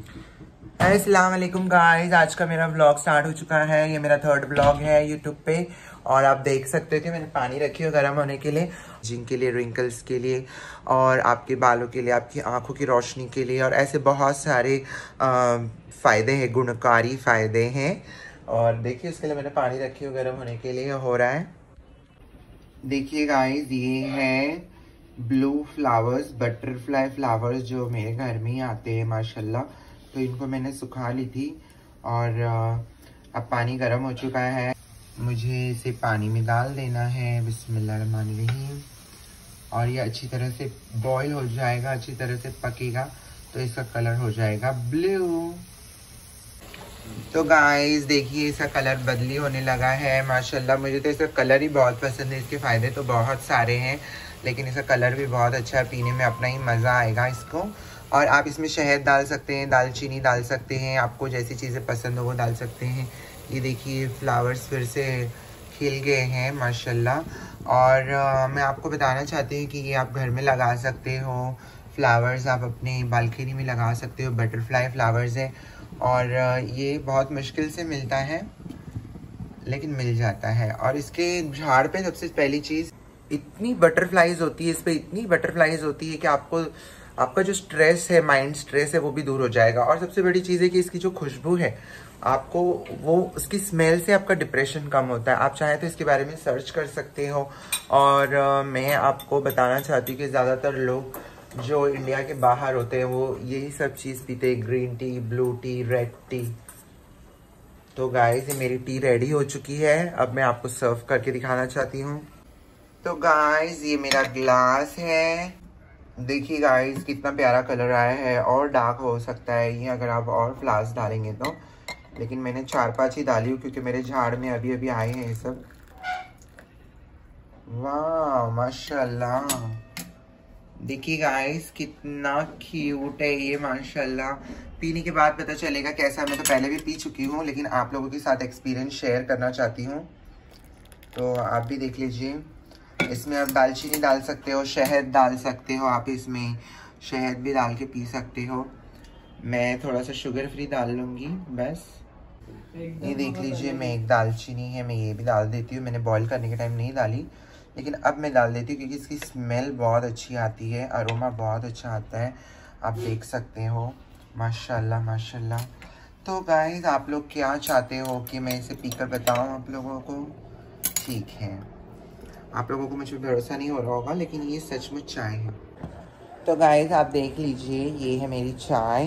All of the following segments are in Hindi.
अस्सलाम वालेकुम गाइस, आज का मेरा व्लॉग स्टार्ट हो चुका है। ये मेरा थर्ड व्लॉग है यूट्यूब पे और आप देख सकते हो कि मैंने पानी रखी है गर्म होने के लिए, जिनके लिए रिंकल्स के लिए और आपके बालों के लिए, आपकी आंखों की रोशनी के लिए और ऐसे बहुत सारे फ़ायदे हैं, गुणकारी फ़ायदे हैं। और देखिए उसके लिए मैंने पानी रखी है गर्म होने के लिए, हो रहा है। देखिए गाइस, ये है ब्लू फ्लावर्स, बटरफ्लाई फ्लावर्स जो मेरे घर में ही आते हैं माशाल्लाह। तो इनको मैंने सुखा ली थी और अब पानी गर्म हो चुका है। मुझे इसे पानी में डाल देना है, बिस्मिल्लाहिर्रहमानिर्रहीम। और ये अच्छी तरह से बॉईल हो जाएगा, अच्छी तरह से पकेगा तो इसका कलर हो जाएगा ब्लू। तो गाइस देखिए, इसका कलर बदली होने लगा है माशाल्लाह। मुझे तो इसका कलर ही बहुत पसंद है। इसके फ़ायदे तो बहुत सारे हैं लेकिन इसका कलर भी बहुत अच्छा है, पीने में अपना ही मज़ा आएगा इसको। और आप इसमें शहद डाल सकते हैं, दालचीनी डाल सकते हैं, आपको जैसी चीज़ें पसंद हो वो डाल सकते हैं। ये देखिए फ्लावर्स फिर से खिल गए हैं माशाल्लाह। और मैं आपको बताना चाहती हूँ कि ये आप घर में लगा सकते हो, फ्लावर्स आप अपने बालकनी में लगा सकते हो। बटरफ्लाई फ्लावर्स है और ये बहुत मुश्किल से मिलता है लेकिन मिल जाता है। और इसके झाड़ पे सबसे पहली चीज़, इतनी बटरफ्लाईज होती है, इस पे इतनी बटरफ्लाईज होती है कि आपका जो स्ट्रेस है, माइंड स्ट्रेस है, वो भी दूर हो जाएगा। और सबसे बड़ी चीज़ है कि इसकी जो खुशबू है, आपको वो उसकी स्मेल से आपका डिप्रेशन कम होता है। आप चाहे तो इसके बारे में सर्च कर सकते हो। और मैं आपको बताना चाहती हूँ कि ज़्यादातर लोग जो इंडिया के बाहर होते हैं वो यही सब चीज़ पीते हैं, green tea, blue tea, red tea. तो गाइस, ये मेरी टी रेडी हो चुकी है, अब मैं आपको सर्व करके दिखाना चाहती हूँ। तो गाइस, ये मेरा ग्लास है। देखिए गाइस, कितना प्यारा कलर आया है। और डार्क हो सकता है ये अगर आप और फ्लावर्स डालेंगे तो, लेकिन मैंने 4-5 ही डाली हूँ क्योंकि मेरे झाड़ में अभी अभी आए हैं ये सब। वाह माशाल्लाह, देखिए गाइस कितना क्यूट है ये माशाल्लाह। पीने के बाद पता चलेगा कैसा। मैं तो पहले भी पी चुकी हूँ लेकिन आप लोगों के साथ एक्सपीरियंस शेयर करना चाहती हूँ, तो आप भी देख लीजिए। इसमें आप दालचीनी डाल सकते हो, शहद डाल सकते हो, आप इसमें शहद भी डाल के पी सकते हो। मैं थोड़ा सा शुगर फ्री डाल लूँगी बस। ये देख लीजिए, मैं एक दालचीनी है, मैं ये भी डाल देती हूँ। मैंने बॉईल करने के टाइम नहीं डाली लेकिन अब मैं डाल देती हूँ क्योंकि इसकी स्मेल बहुत अच्छी आती है, अरोमा बहुत अच्छा आता है, आप देख सकते हो माशाल्लाह माशाल्लाह। तो गाइस, आप लोग क्या चाहते हो कि मैं इसे पीकर बताऊँ आप लोगों को? ठीक है, आप लोगों को मुझे भरोसा नहीं हो रहा होगा लेकिन ये सचमुच चाय है। तो गाइस, आप देख लीजिए, ये है मेरी चाय।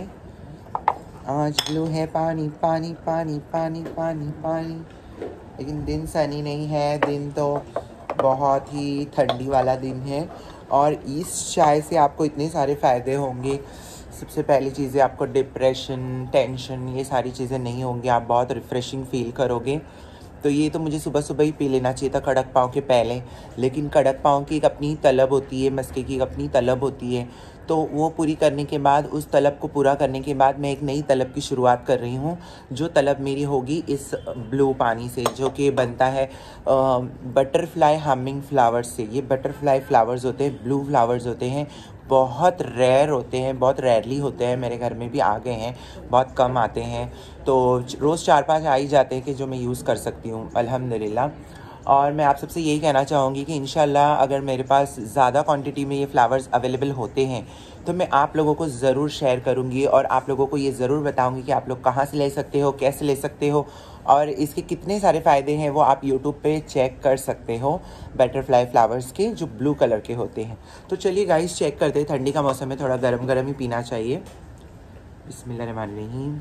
आज ब्लू है पानी पानी पानी पानी पानी पानी। लेकिन दिन सनी नहीं है, दिन तो बहुत ही ठंडी वाला दिन है। और इस चाय से आपको इतने सारे फ़ायदे होंगे। सबसे पहली चीज़ें, आपको डिप्रेशन, टेंशन, ये सारी चीज़ें नहीं होंगी, आप बहुत रिफ़्रेशिंग फ़ील करोगे। तो ये तो मुझे सुबह सुबह ही पी लेना चाहिए था कड़क पाँव के पहले, लेकिन कड़क पाँव की एक अपनी तलब होती है, मस्के की एक अपनी तलब होती है। तो वो पूरी करने के बाद, उस तलब को पूरा करने के बाद मैं एक नई तलब की शुरुआत कर रही हूँ। जो तलब मेरी होगी इस ब्लू पानी से, जो कि बनता है बटरफ्लाई हमिंग फ्लावर्स से। ये बटरफ्लाई फ्लावर्स होते हैं, ब्लू फ्लावर्स होते हैं, बहुत रेयर होते हैं, बहुत रेयरली होते हैं। मेरे घर में भी आ गए हैं, बहुत कम आते हैं, तो रोज़ 4-5 आ ही जाते हैं कि जो मैं यूज़ कर सकती हूँ अल्हम्दुलिल्लाह। और मैं आप सबसे यही कहना चाहूँगी कि इंशाल्लाह अगर मेरे पास ज़्यादा क्वांटिटी में ये फ्लावर्स अवेलेबल होते हैं तो मैं आप लोगों को ज़रूर शेयर करूँगी और आप लोगों को ये ज़रूर बताऊँगी कि आप लोग कहाँ से ले सकते हो, कैसे ले सकते हो और इसके कितने सारे फ़ायदे हैं वो आप यूट्यूब पे चेक कर सकते हो, बटरफ्लाई फ्लावर्स के जो ब्लू कलर के होते हैं। तो चलिए गाइस, चेक करते हैं। ठंडी का मौसम है, थोड़ा गरम गरम ही पीना चाहिए। बिस्मिल्लाहिर्रहमानिर्रहीम।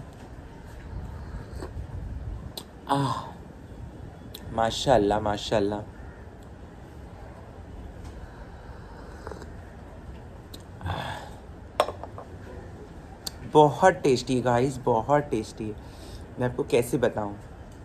माशाल्लाह माशाल्लाह, बहुत टेस्टी है गाइस, बहुत टेस्टी है। मैं आपको कैसे बताऊं।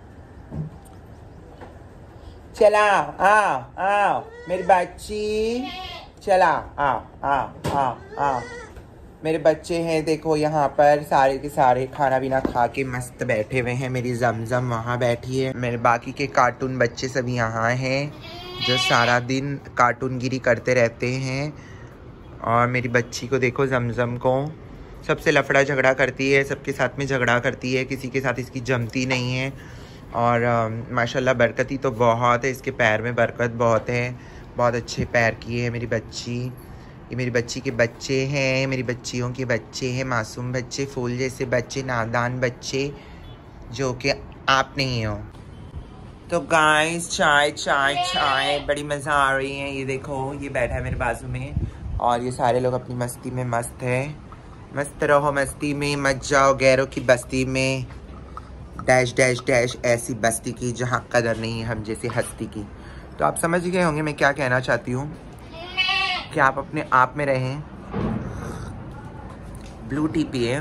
चला आओ आओ मेरी बच्ची, चला आओ आओ आओ आओ। मेरे बच्चे हैं देखो, यहाँ पर सारे के सारे खाना पीना खा के मस्त बैठे हुए हैं। मेरी जमजम वहाँ बैठी है, मेरे बाकी के कार्टून बच्चे सब यहाँ हैं जो सारा दिन कार्टून गिरी करते रहते हैं। और मेरी बच्ची को देखो, जमजम को, सबसे लफड़ा झगड़ा करती है, सबके साथ में झगड़ा करती है, किसी के साथ इसकी जमती नहीं है। और माशाल्लाह बरकत ही तो बहुत है, इसके पैर में बरकत बहुत है, बहुत अच्छे पैर किए हैं मेरी बच्ची। ये मेरी बच्ची के बच्चे हैं, मेरी बच्चियों के बच्चे हैं, मासूम बच्चे, फूल जैसे बच्चे, नादान बच्चे, जो कि आप नहीं हो। तो गाइस चाय चाय चाय बड़ी मज़ा आ रही है। ये देखो ये बैठा है मेरे बाजू में और ये सारे लोग अपनी मस्ती में मस्त है। मस्त रहो मस्ती में, मत जाओ गैरों की बस्ती में। डैश डैश डैश ऐसी बस्ती की जहाँ कदर नहीं है हम जैसी हस्ती की। तो आप समझ गए होंगे मैं क्या कहना चाहती हूँ, कि आप अपने आप में रहें, ब्लू टी पिए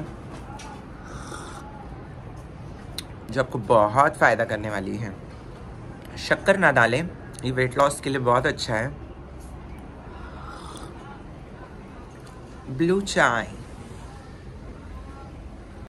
जो आपको बहुत फ़ायदा करने वाली है। शक्कर ना डालें, ये वेट लॉस के लिए बहुत अच्छा है। ब्लू चाय।